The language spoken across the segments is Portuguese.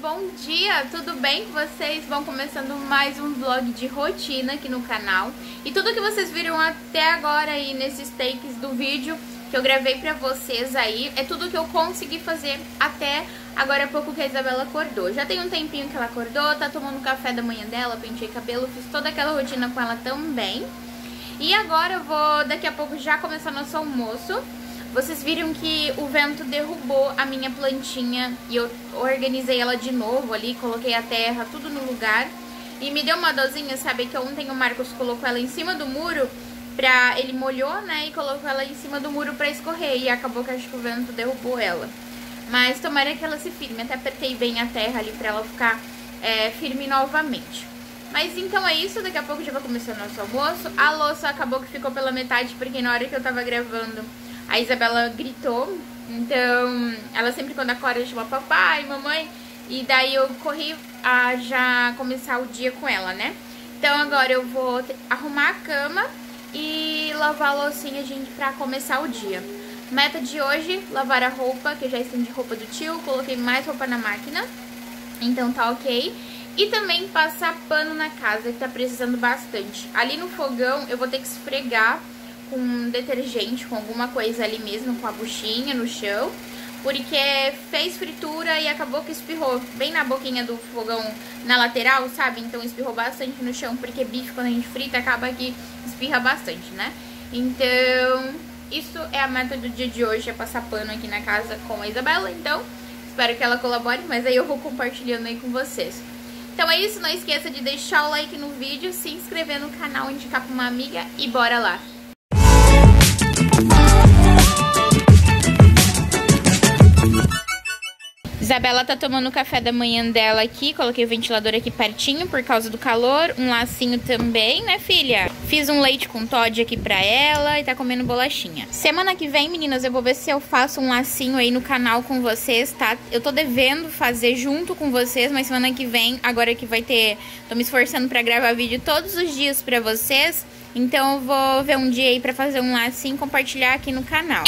bom dia! Tudo bem com vocês? Vão começando mais um vlog de rotina aqui no canal. E tudo que vocês viram até agora aí nesses takes do vídeo que eu gravei pra vocês aí, é tudo que eu consegui fazer até agora há pouco que a Isabela acordou. Já tem um tempinho que ela acordou, tá tomando o café da manhã dela, pentei cabelo, fiz toda aquela rotina com ela também. E agora eu vou daqui a pouco já começar nosso almoço. Vocês viram que o vento derrubou a minha plantinha e eu organizei ela de novo ali, coloquei a terra, tudo no lugar. E me deu uma dozinha, sabe, que ontem o Marcos colocou ela em cima do muro, ele molhou, né, e colocou ela em cima do muro pra escorrer. E acabou que acho que o vento derrubou ela. Mas tomara que ela se firme, até apertei bem a terra ali pra ela ficar firme novamente. Mas então é isso, daqui a pouco já vai começar o nosso almoço. A louça acabou que ficou pela metade, porque na hora que eu tava gravando a Isabela gritou, então ela sempre quando acorda chama papai, mamãe, e daí eu corri a já começar o dia com ela, né? Então agora eu vou arrumar a cama e lavar a loucinha, gente, pra começar o dia. Meta de hoje, lavar a roupa, que eu já estendi roupa do tio, coloquei mais roupa na máquina, então tá ok. E também passar pano na casa, que tá precisando bastante. Ali no fogão eu vou ter que esfregar com detergente, com alguma coisa ali mesmo, com a buchinha no chão, porque fez fritura e acabou que espirrou bem na boquinha do fogão, na lateral, sabe? Então espirrou bastante no chão, porque bife quando a gente frita acaba que espirra bastante, né? Então isso é a meta do dia de hoje, é passar pano aqui na casa com a Isabela. Então espero que ela colabore, mas aí eu vou compartilhando aí com vocês. Então é isso, não esqueça de deixar o like no vídeo, se inscrever no canal, indicar pra uma amiga e bora lá! Isabela tá tomando o café da manhã dela aqui, coloquei o ventilador aqui pertinho por causa do calor, um lacinho também, né, filha? Fiz um leite com Toddy aqui pra ela e tá comendo bolachinha. Semana que vem, meninas, eu vou ver se eu faço um lacinho aí no canal com vocês, tá? Eu tô devendo fazer junto com vocês, mas semana que vem, agora que vai ter... Tô me esforçando pra gravar vídeo todos os dias pra vocês, então eu vou ver um dia aí pra fazer um lacinho e compartilhar aqui no canal.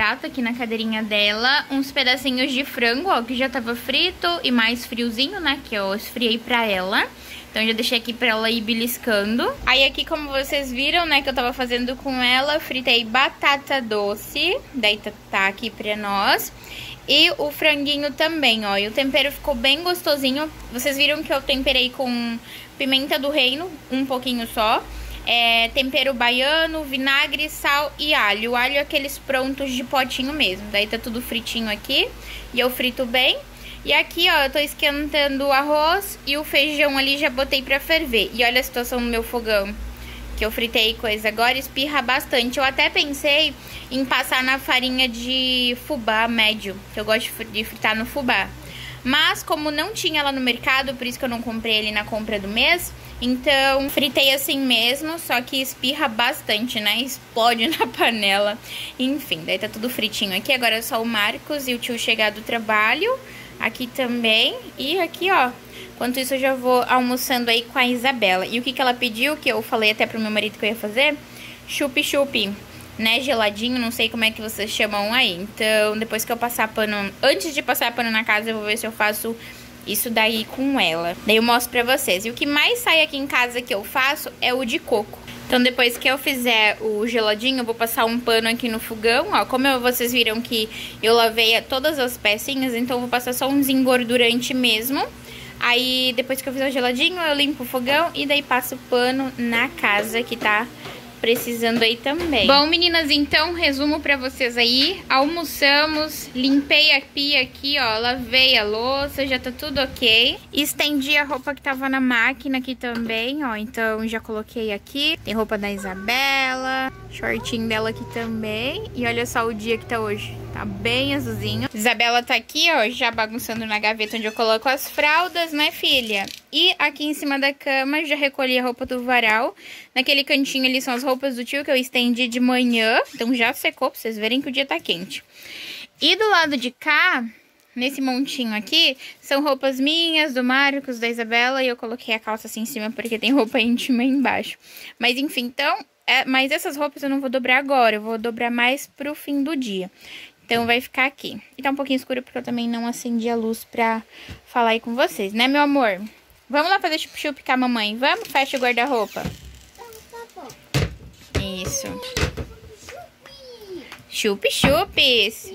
prato aqui na cadeirinha dela uns pedacinhos de frango, ó, que já tava frito e mais friozinho, né, que eu esfriei pra ela. Então já deixei aqui pra ela ir beliscando. Aí aqui, como vocês viram, né, que eu tava fazendo com ela, fritei batata doce, daí tá aqui pra nós. E o franguinho também, ó, e o tempero ficou bem gostosinho. Vocês viram que eu temperei com pimenta do reino, um pouquinho só. Tempero baiano, vinagre, sal e alho. O alho é aqueles prontos de potinho mesmo. Daí tá tudo fritinho aqui e eu frito bem. E aqui, ó, eu tô esquentando o arroz e o feijão ali já botei pra ferver. E olha a situação no meu fogão, que eu fritei coisa. Agora espirra bastante. Eu até pensei em passar na farinha de fubá médio, que eu gosto de fritar no fubá. Mas como não tinha lá no mercado, por isso que eu não comprei ele na compra do mês, então fritei assim mesmo, só que espirra bastante, né? Explode na panela. Enfim, daí tá tudo fritinho aqui. Agora é só o Marcos e o tio chegar do trabalho. Aqui também. E aqui, ó, enquanto isso eu já vou almoçando aí com a Isabela. E o que ela pediu, que eu falei até pro meu marido que eu ia fazer? Chup-chup, né? Geladinho, não sei como é que vocês chamam aí. Então, depois que eu passar pano, antes de passar pano na casa, eu vou ver se eu faço isso daí com ela. Daí eu mostro pra vocês. E o que mais sai aqui em casa que eu faço é o de coco. Então, depois que eu fizer o geladinho, eu vou passar um pano aqui no fogão, ó. Como vocês viram que eu lavei todas as pecinhas, então eu vou passar só um desengordurante mesmo. Aí, depois que eu fizer o geladinho, eu limpo o fogão e daí passo o pano na casa que tá precisando aí também. Bom, meninas, então, resumo pra vocês aí. Almoçamos, limpei a pia aqui, ó, lavei a louça, já tá tudo ok. Estendi a roupa que tava na máquina aqui também, ó, então já coloquei aqui. Tem roupa da Isabela, shortinho dela aqui também. E olha só o dia que tá hoje. Tá bem azulzinho. Isabela tá aqui, ó, já bagunçando na gaveta onde eu coloco as fraldas, né, filha? E aqui em cima da cama já recolhi a roupa do varal. Naquele cantinho ali são as roupas do tio que eu estendi de manhã. Então já secou pra vocês verem que o dia tá quente. E do lado de cá, nesse montinho aqui, são roupas minhas, do Marcos, da Isabela. E eu coloquei a calça assim em cima porque tem roupa íntima aí embaixo. Mas enfim, então... mas essas roupas eu não vou dobrar agora. Eu vou dobrar mais pro fim do dia. Então vai ficar aqui. E tá um pouquinho escuro porque eu também não acendi a luz pra falar aí com vocês, né, meu amor? Vamos lá fazer chup-chup com a mamãe. Vamos? Fecha o guarda-roupa. Isso. Chup-chupes.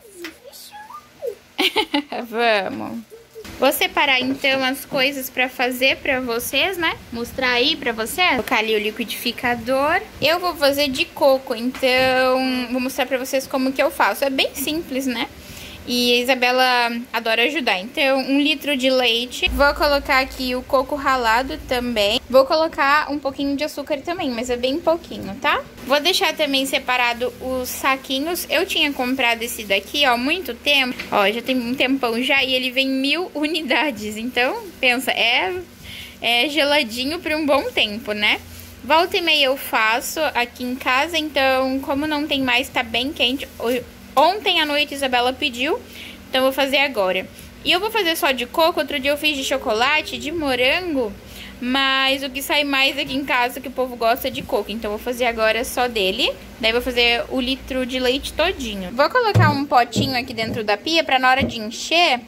Vamos. Vou separar, então, as coisas pra fazer pra vocês, né? Mostrar aí pra vocês. Vou colocar ali o liquidificador. Eu vou fazer de coco, então vou mostrar pra vocês como que eu faço. É bem simples, né? E a Isabela adora ajudar. Então, 1 litro de leite. Vou colocar aqui o coco ralado também. Vou colocar um pouquinho de açúcar também, mas é bem pouquinho, tá? Vou deixar também separado os saquinhos. Eu tinha comprado esse daqui, ó, há muito tempo. Ó, já tem um tempão já e ele vem 1000 unidades. Então, pensa, é geladinho por um bom tempo, né? Volta e meia eu faço aqui em casa, então, como não tem mais, tá bem quente. Ontem à noite a Isabela pediu, então eu vou fazer agora. E eu vou fazer só de coco, outro dia eu fiz de chocolate, de morango, mas o que sai mais aqui em casa que o povo gosta é de coco. Então eu vou fazer agora só dele, daí vou fazer o litro de leite todinho. Vou colocar um potinho aqui dentro da pia pra na hora de encher,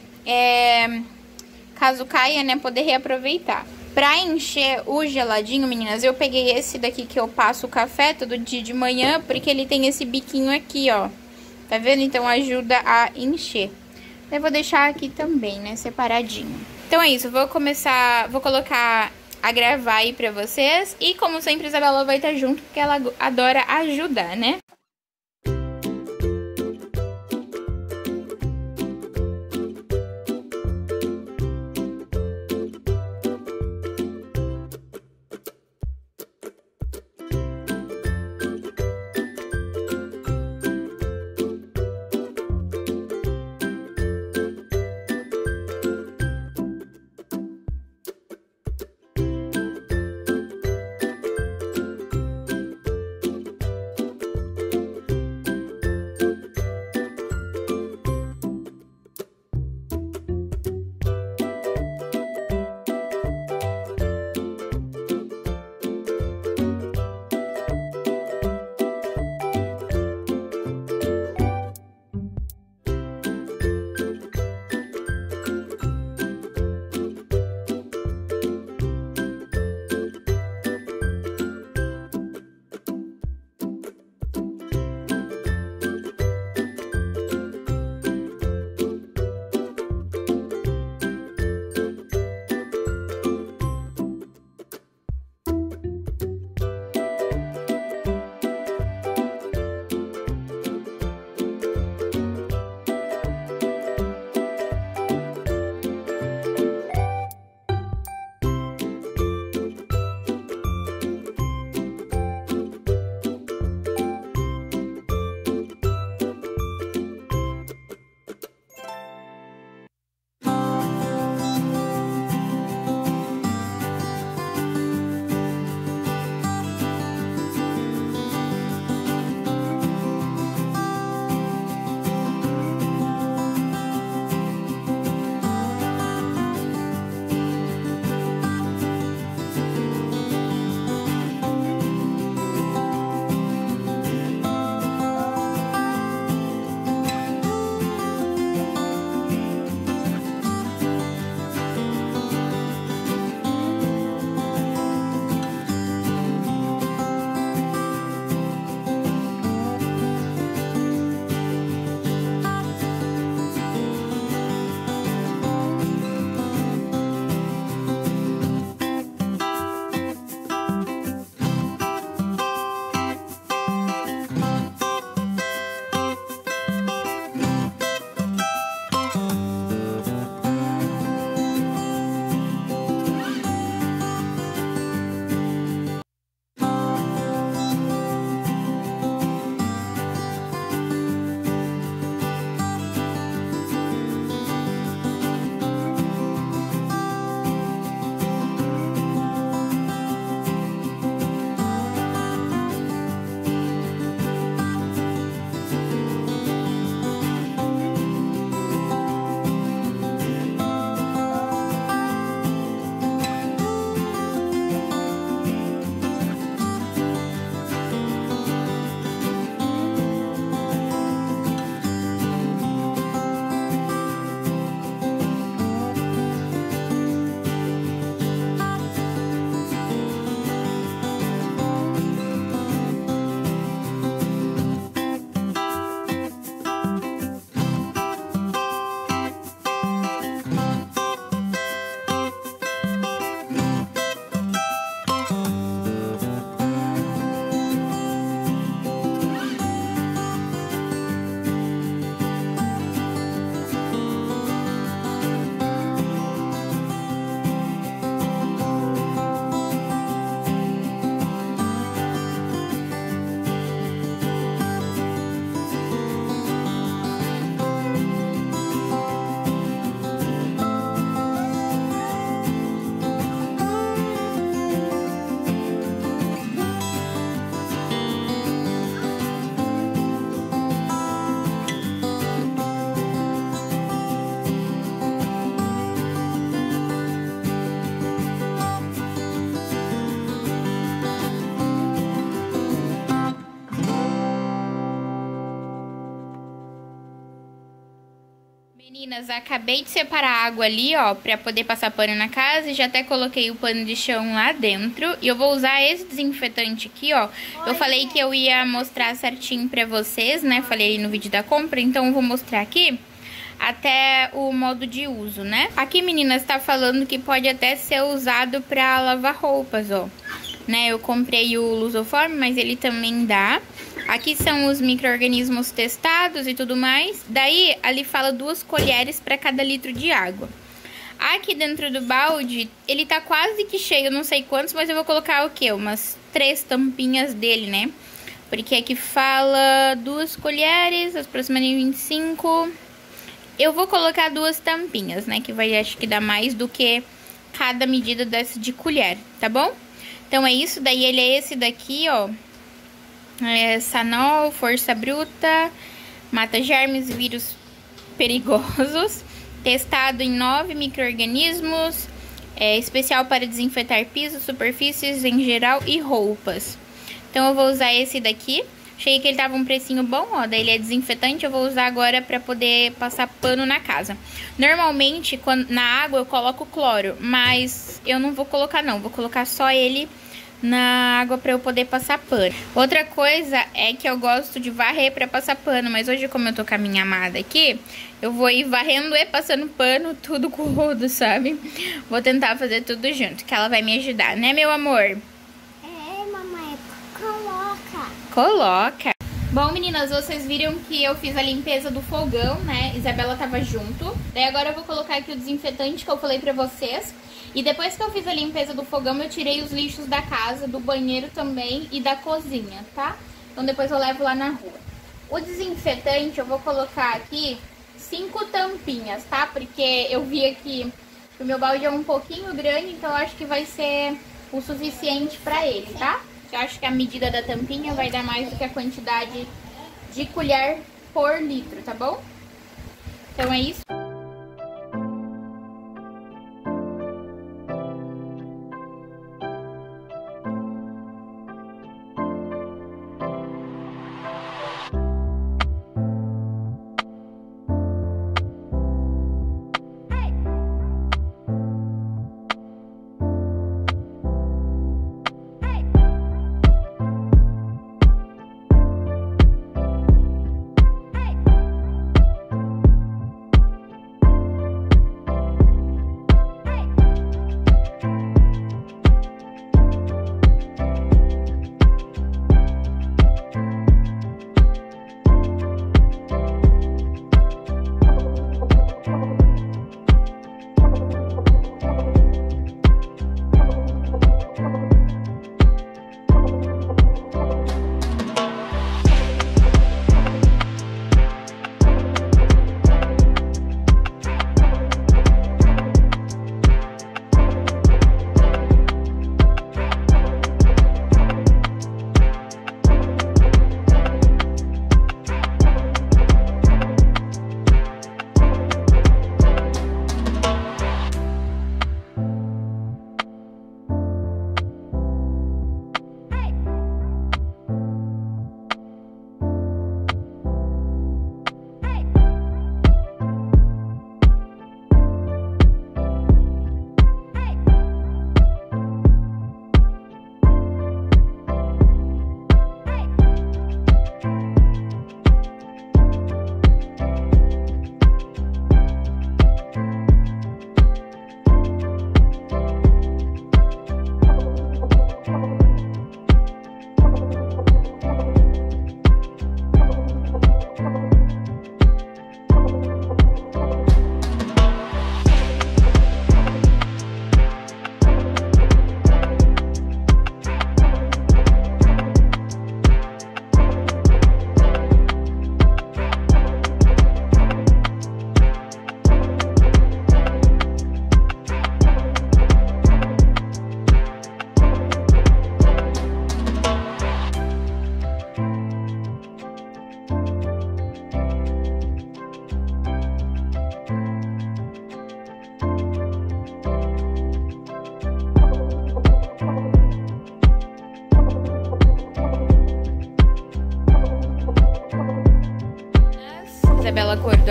caso caia, né, poder reaproveitar. Pra encher o geladinho, meninas, eu peguei esse daqui que eu passo o café todo dia de manhã, porque ele tem esse biquinho aqui, ó. Tá vendo? Então ajuda a encher. Eu vou deixar aqui também, né? Separadinho. Então é isso. Vou colocar a gravar aí pra vocês. E como sempre, a Isabela vai estar junto, porque ela adora ajudar, né? Meninas, acabei de separar a água ali, ó, pra poder passar pano na casa. E já até coloquei o pano de chão lá dentro. E eu vou usar esse desinfetante aqui, ó. Eu falei que eu ia mostrar certinho pra vocês, né? Falei no vídeo da compra, então eu vou mostrar aqui até o modo de uso, né? Aqui, meninas, tá falando que pode até ser usado pra lavar roupas, ó. Né? Eu comprei o Lusoform, mas ele também dá. Aqui são os micro-organismos testados e tudo mais. Daí, ali fala 2 colheres para cada litro de água. Aqui dentro do balde, ele tá quase que cheio, não sei quantos, mas eu vou colocar o quê? Umas 3 tampinhas dele, né? Porque aqui fala 2 colheres, aproximadamente 25. Eu vou colocar 2 tampinhas, né? Que vai, acho que dá mais do que cada medida dessa de colher, tá bom? Então é isso, daí ele é esse daqui, ó. Sanol, força bruta, mata germes e vírus perigosos, testado em 9 micro-organismos, especial para desinfetar pisos, superfícies em geral e roupas. Então eu vou usar esse daqui, achei que ele tava um precinho bom, ó, daí ele é desinfetante, eu vou usar agora para poder passar pano na casa. Normalmente, na água eu coloco cloro, mas eu não vou colocar não, vou colocar só ele na água pra eu poder passar pano. Outra coisa é que eu gosto de varrer pra passar pano, mas hoje, como eu tô com a minha amada aqui, eu vou ir varrendo e passando pano, tudo com o rodo, sabe? Vou tentar fazer tudo junto, que ela vai me ajudar, né, meu amor? É, mamãe, coloca. Coloca. Bom, meninas, vocês viram que eu fiz a limpeza do fogão, né? Isabela tava junto. Daí agora eu vou colocar aqui o desinfetante que eu falei pra vocês. E depois que eu fiz a limpeza do fogão, eu tirei os lixos da casa, do banheiro também e da cozinha, tá? Então depois eu levo lá na rua. O desinfetante eu vou colocar aqui 5 tampinhas, tá? Porque eu vi aqui que o meu balde é um pouquinho grande, então eu acho que vai ser o suficiente pra ele, tá? Eu acho que a medida da tampinha vai dar mais do que a quantidade de colher por litro, tá bom? Então é isso.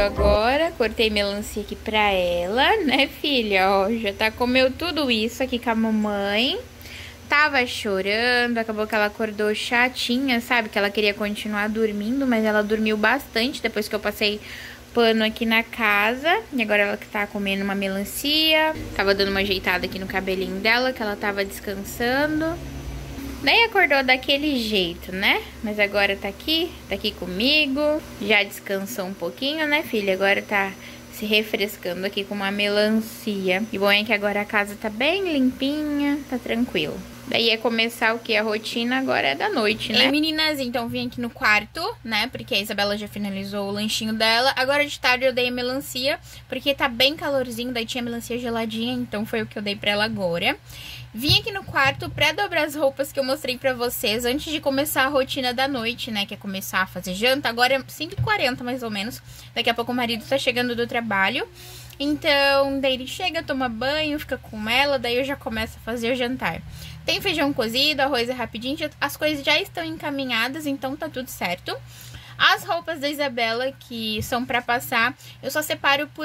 agora. Cortei melancia aqui pra ela, né, filha? Ó, já tá comeu tudo isso aqui com a mamãe. Tava chorando, acabou que ela acordou chatinha, sabe? Que ela queria continuar dormindo, mas ela dormiu bastante depois que eu passei pano aqui na casa. E agora ela que tá comendo uma melancia. Tava dando uma ajeitada aqui no cabelinho dela, que ela tava descansando. Daí acordou daquele jeito, né? Mas agora tá aqui comigo. Já descansou um pouquinho, né, filha? Agora tá se refrescando aqui com uma melancia. E bom é que agora a casa tá bem limpinha, tá tranquilo. Daí é começar o que? A rotina agora é da noite, né? E meninas, então vim aqui no quarto, né? Porque a Isabela já finalizou o lanchinho dela. Agora de tarde eu dei a melancia, porque tá bem calorzinho, daí tinha melancia geladinha, então foi o que eu dei pra ela agora. Vim aqui no quarto pra dobrar as roupas que eu mostrei pra vocês antes de começar a rotina da noite, né? Que é começar a fazer janta. Agora é 5h40 mais ou menos. Daqui a pouco o marido tá chegando do trabalho. Então, daí ele chega, toma banho, fica com ela, daí eu já começo a fazer o jantar. Tem feijão cozido, arroz é rapidinho, as coisas já estão encaminhadas, então tá tudo certo. As roupas da Isabela, que são pra passar, eu só separo por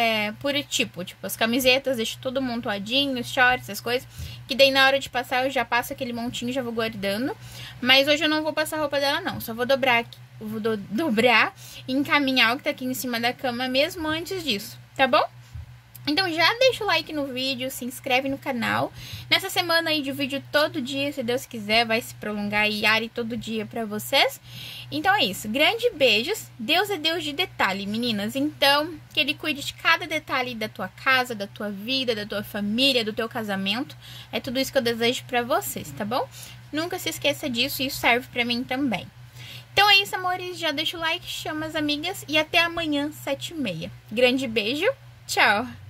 tipo as camisetas, deixo tudo montuadinho, os shorts, as coisas. Que daí na hora de passar eu já passo aquele montinho e já vou guardando. Mas hoje eu não vou passar a roupa dela não, só vou dobrar aqui. Vou dobrar e encaminhar o que tá aqui em cima da cama mesmo antes disso, tá bom? Então já deixa o like no vídeo, se inscreve no canal. Nessa semana aí de vídeo todo dia, se Deus quiser, vai se prolongar aí Ari todo dia pra vocês. Então é isso, grandes beijos. Deus é Deus de detalhe, meninas. Então, que Ele cuide de cada detalhe da tua casa, da tua vida, da tua família, do teu casamento. É tudo isso que eu desejo pra vocês, tá bom? Nunca se esqueça disso, e isso serve pra mim também. Então é isso, amores. Já deixa o like, chama as amigas e até amanhã, 7h30. Grande beijo, tchau!